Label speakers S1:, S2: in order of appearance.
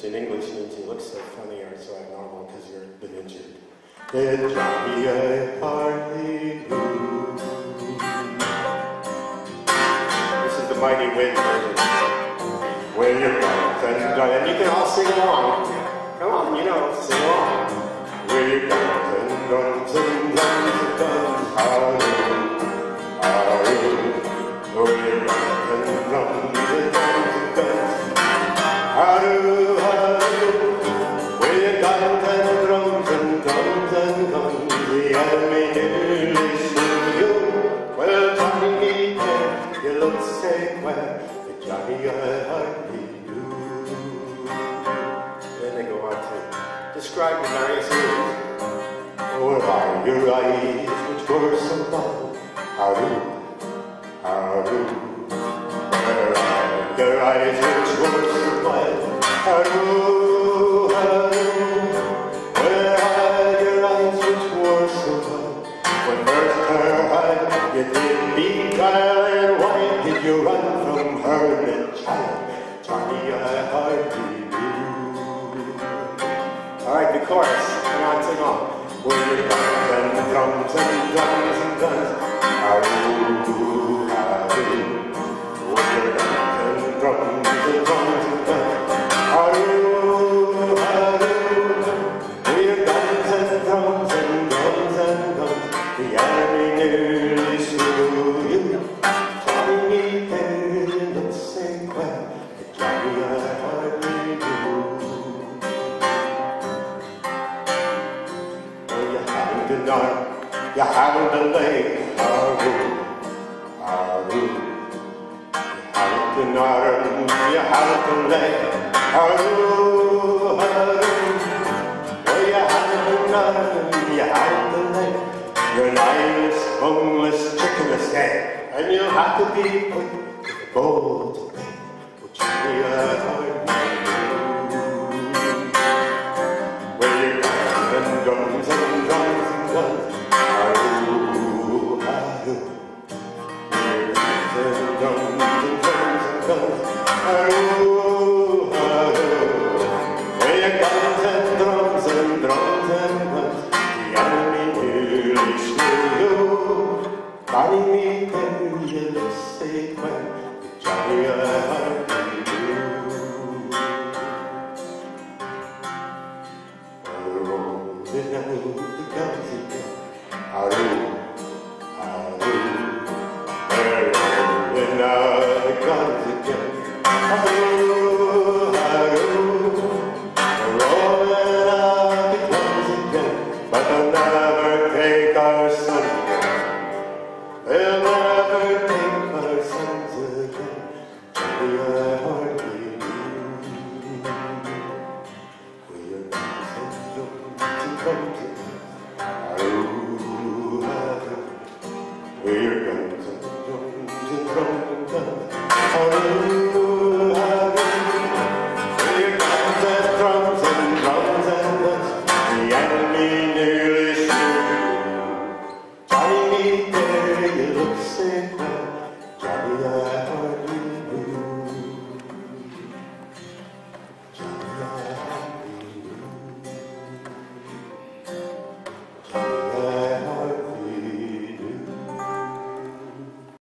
S1: which in English means you look so funny or so abnormal because you've been injured. It's Johnny, I hardly knew. This is the Mighty Wind version. Where you're and you can all sing along. Come on, you know, sing along. Where you're guns and drums and drums and guns. Where you're guns and drums and drums and guns. Where you're guns and drums and drums and guns. The enemy nearly slew you. Well, Johnny, you look sick, well, Johnny, I hardly knew. Then they go on to describe the various moods. Where are your eyes, which were so mild? How do? Where are your eyes, which were so mild? How do? Where are your eyes, which were so mild? When first her eyes, you did beguile, and why did you run from her, little child? Johnny, I hardly knew. All right, the chorus. Come on, sing on. Where your guns and drums and drums and guns. How-do, how-do. Where your guns and drums and drums and guns. How-do, how-do. Where your guns and drums and drums and guns. The enemy nearly slew you. Johnny, there you look sick, well, Johnny, I hardly knew. Well, you haven't an arm, you haven't a leg, how-do, how-do. You haven't an arm, you haven't a leg, how-do, how-do. Well, you haven't an arm, you haven't a leg. You're an eyeless, boneless, chickenless head, and you'll have to be put to the bowl to bed. Well, Johnny, I hardly knew. Where you're guns and drums and drums and guns. How-do, how-do. Where you're guns and drums and drums and guns. How-do, how-do. Where you're guns and drums and drums and guns. The enemy nearly slew you. Johnny, there you look sick, well, Johnny, I hardly knew. Well, they're rolling out the guns again. How-do, how-do. They're rolling out the guns again. How-do, how-do. They're rolling out the guns again, but they'll never take our sons again. They'll never take our sons again. Johnny, I hardly knew. Where your guns and drums and drums and guns. How-do, how-do. Where your guns and drums and drums and guns. How-do, how-do. Where your guns and drums and drums and guns. The enemy nearly slew you. Johnny, there you look sick, well, Johnny, I